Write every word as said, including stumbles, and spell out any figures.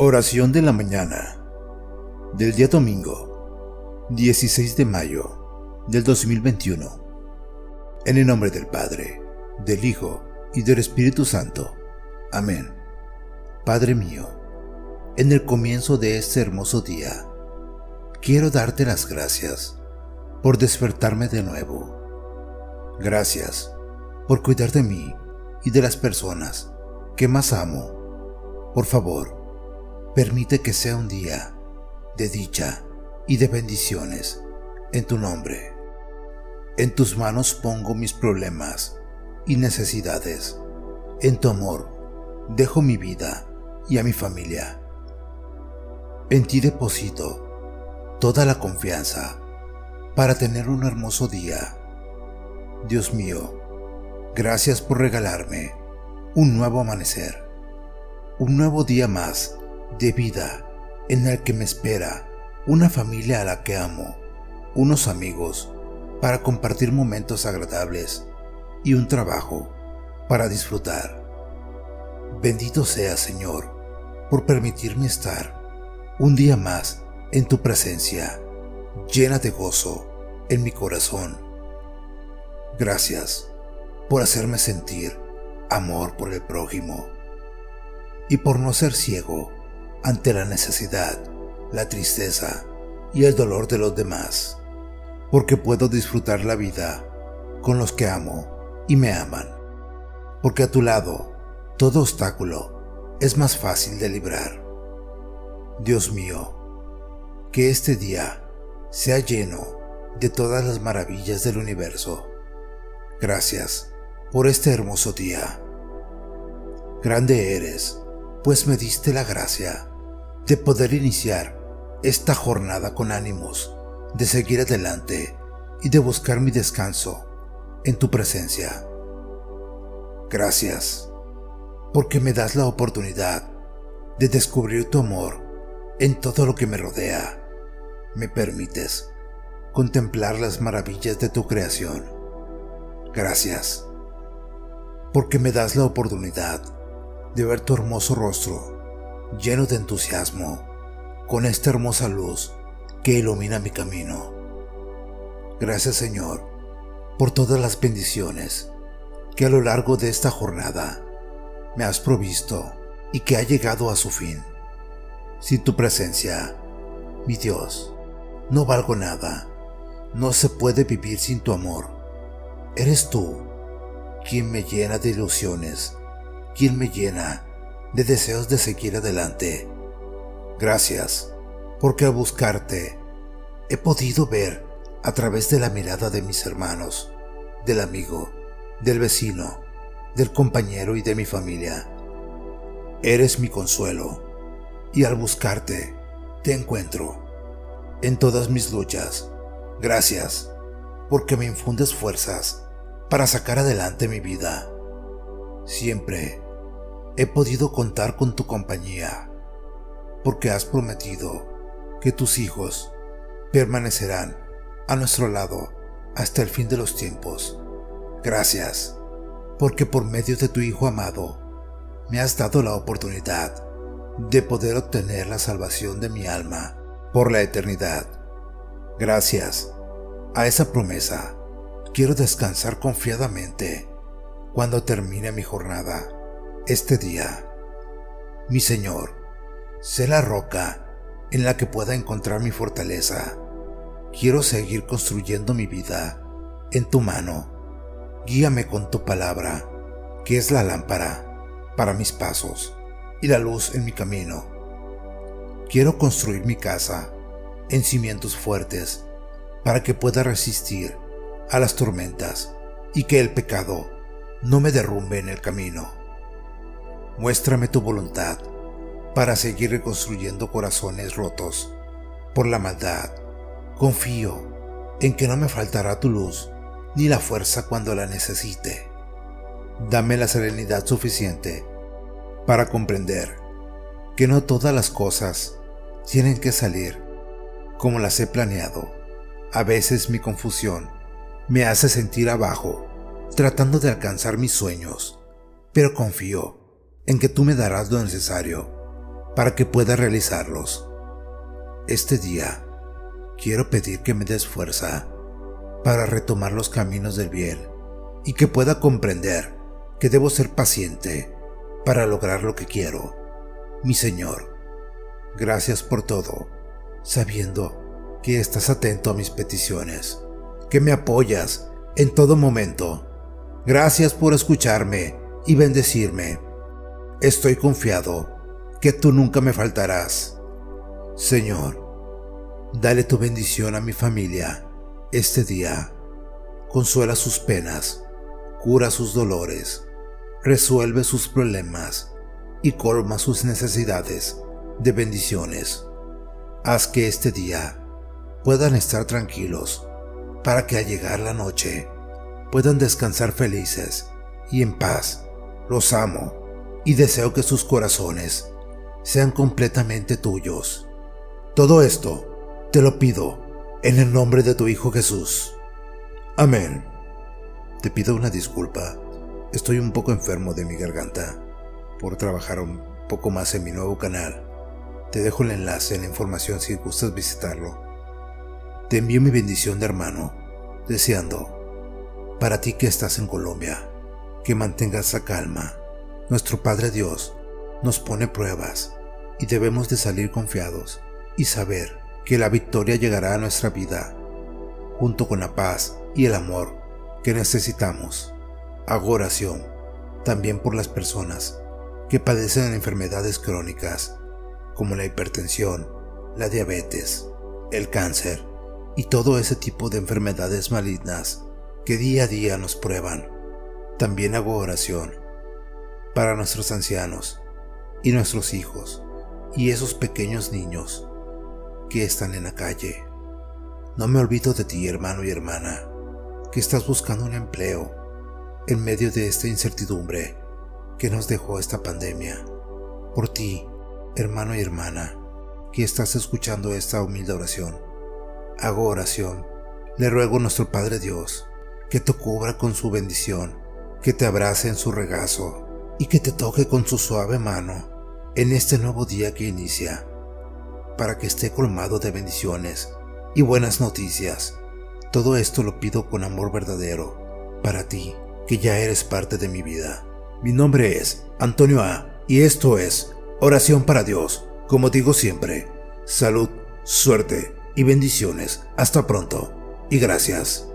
Oración de la mañana del día domingo, dieciséis de mayo del dos mil veintiuno. En el nombre del Padre, del Hijo y del Espíritu Santo. Amén. Padre mío, en el comienzo de este hermoso día, quiero darte las gracias por despertarme de nuevo. Gracias por cuidar de mí y de las personas que más amo. Por favor, permite que sea un día de dicha y de bendiciones en tu nombre. En tus manos pongo mis problemas y necesidades. En tu amor dejo mi vida y a mi familia. En ti deposito toda la confianza para tener un hermoso día. Dios mío, gracias por regalarme un nuevo amanecer, un nuevo día más de vida en el que me espera una familia a la que amo, unos amigos para compartir momentos agradables y un trabajo para disfrutar. Bendito seas, Señor, por permitirme estar un día más en tu presencia, llena de gozo en mi corazón. Gracias por hacerme sentir amor por el prójimo y por no ser ciego ante la necesidad, la tristeza y el dolor de los demás, porque puedo disfrutar la vida con los que amo y me aman, porque a tu lado todo obstáculo es más fácil de librar. Dios mío, que este día sea lleno de todas las maravillas del universo. Gracias por este hermoso día. Grande eres, pues me diste la gracia de poder iniciar esta jornada con ánimos, de seguir adelante y de buscar mi descanso en tu presencia. Gracias, porque me das la oportunidad de descubrir tu amor en todo lo que me rodea. Me permites contemplar las maravillas de tu creación. Gracias, porque me das la oportunidad de ver tu hermoso rostro lleno de entusiasmo, con esta hermosa luz que ilumina mi camino. Gracias, Señor, por todas las bendiciones que a lo largo de esta jornada me has provisto y que ha llegado a su fin. Sin tu presencia, mi Dios, no valgo nada. No se puede vivir sin tu amor. Eres tú quien me llena de ilusiones, quien me llena de deseos de seguir adelante. Gracias, porque al buscarte he podido ver a través de la mirada de mis hermanos, del amigo, del vecino, del compañero y de mi familia. Eres mi consuelo, y al buscarte te encuentro en todas mis luchas. Gracias, porque me infundes fuerzas para sacar adelante mi vida. Siempre he podido contar con tu compañía, porque has prometido que tus hijos permanecerán a nuestro lado hasta el fin de los tiempos. Gracias, porque por medio de tu Hijo amado me has dado la oportunidad de poder obtener la salvación de mi alma por la eternidad. Gracias a esa promesa quiero descansar confiadamente cuando termine mi jornada este día. Mi Señor, sé la roca en la que pueda encontrar mi fortaleza. Quiero seguir construyendo mi vida en tu mano. Guíame con tu palabra, que es la lámpara para mis pasos y la luz en mi camino. Quiero construir mi casa en cimientos fuertes para que pueda resistir a las tormentas y que el pecado no me derrumbe en el camino. Muéstrame tu voluntad para seguir reconstruyendo corazones rotos por la maldad. Confío en que no me faltará tu luz ni la fuerza cuando la necesite. Dame la serenidad suficiente para comprender que no todas las cosas tienen que salir como las he planeado. A veces mi confusión me hace sentir abajo, tratando de alcanzar mis sueños, pero confío en que tú me darás lo necesario para que pueda realizarlos. Este día quiero pedir que me des fuerza para retomar los caminos del bien y que pueda comprender que debo ser paciente para lograr lo que quiero. Mi Señor, gracias por todo, sabiendo que estás atento a mis peticiones, que me apoyas en todo momento. Gracias por escucharme y bendecirme. Estoy confiado que tú nunca me faltarás. Señor, dale tu bendición a mi familia este día. Consuela sus penas, cura sus dolores, resuelve sus problemas y colma sus necesidades de bendiciones. Haz que este día puedan estar tranquilos para que al llegar la noche puedan descansar felices y en paz. Los amo y deseo que sus corazones sean completamente tuyos. Todo esto te lo pido en el nombre de tu Hijo Jesús. Amén. Te pido una disculpa. Estoy un poco enfermo de mi garganta por trabajar un poco más en mi nuevo canal. Te dejo el enlace en la información si gustas visitarlo. Te envío mi bendición de hermano, deseando, para ti que estás en Colombia, que mantengas la calma. Nuestro Padre Dios nos pone pruebas y debemos de salir confiados y saber que la victoria llegará a nuestra vida, junto con la paz y el amor que necesitamos. Hago oración también por las personas que padecen enfermedades crónicas como la hipertensión, la diabetes, el cáncer y todo ese tipo de enfermedades malignas que día a día nos prueban. También hago oración para nuestros ancianos y nuestros hijos y esos pequeños niños que están en la calle. No me olvido de ti, hermano y hermana, que estás buscando un empleo en medio de esta incertidumbre que nos dejó esta pandemia. Por ti, hermano y hermana, que estás escuchando esta humilde oración, hago oración. Le ruego a nuestro Padre Dios que te cubra con su bendición, que te abrace en su regazo y que te toque con su suave mano en este nuevo día que inicia, para que esté colmado de bendiciones y buenas noticias. Todo esto lo pido con amor verdadero para ti, que ya eres parte de mi vida. Mi nombre es Antonio A. y esto es Oración para Dios. Como digo siempre, salud, suerte y bendiciones. Hasta pronto y gracias.